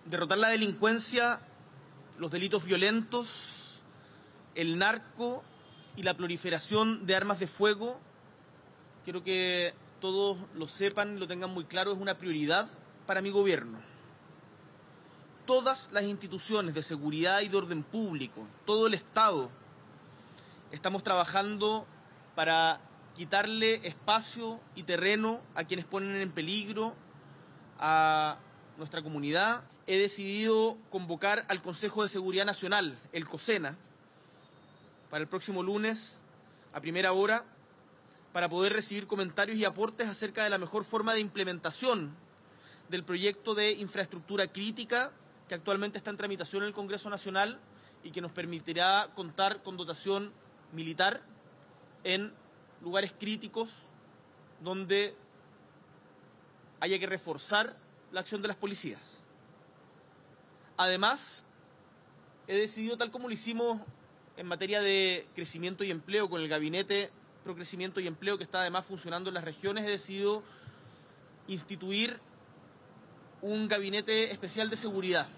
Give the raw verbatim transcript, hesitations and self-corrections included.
derrotar la delincuencia, los delitos violentos, el narco y la proliferación de armas de fuego, quiero que todos lo sepan y lo tengan muy claro, es una prioridad para mi gobierno. Todas las instituciones de seguridad y de orden público, todo el Estado, estamos trabajando para quitarle espacio y terreno a quienes ponen en peligro a nuestra comunidad. He decidido convocar al Consejo de Seguridad Nacional, el COSENA, para el próximo lunes a primera hora, para poder recibir comentarios y aportes acerca de la mejor forma de implementación del proyecto de infraestructura crítica que actualmente está en tramitación en el Congreso Nacional y que nos permitirá contar con dotación militar en lugares críticos donde haya que reforzar la acción de las policías. Además, he decidido, tal como lo hicimos en materia de crecimiento y empleo con el Gabinete Pro Crecimiento y Empleo, que está además funcionando en las regiones, he decidido instituir un gabinete especial de seguridad.